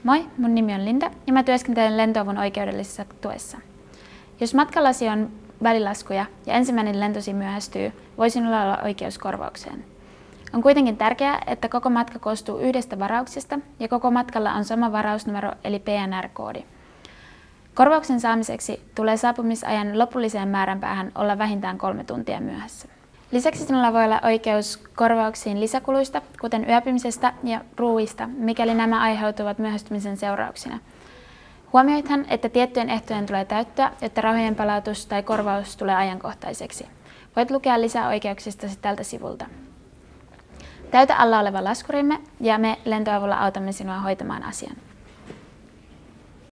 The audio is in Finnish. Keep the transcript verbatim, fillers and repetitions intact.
Moi, mun nimi on Linda ja mä työskentelen lentoavun oikeudellisessa tuessa. Jos matkallasi on välilaskuja ja ensimmäinen lentosi myöhästyy, voi sinulla olla oikeus korvaukseen. On kuitenkin tärkeää, että koko matka koostuu yhdestä varauksesta ja koko matkalla on sama varausnumero eli P N R-koodi. Korvauksen saamiseksi tulee saapumisajan lopulliseen määränpäähän olla vähintään kolme tuntia myöhässä. Lisäksi sinulla voi olla oikeus korvauksiin lisäkuluista, kuten yöpymisestä ja ruuista, mikäli nämä aiheutuvat myöhästymisen seurauksena. Huomioithan, että tiettyjen ehtojen tulee täyttyä, jotta rahojen palautus tai korvaus tulee ajankohtaiseksi. Voit lukea lisää oikeuksistasi tältä sivulta. Täytä alla oleva laskurimme ja me lentoavulla autamme sinua hoitamaan asian.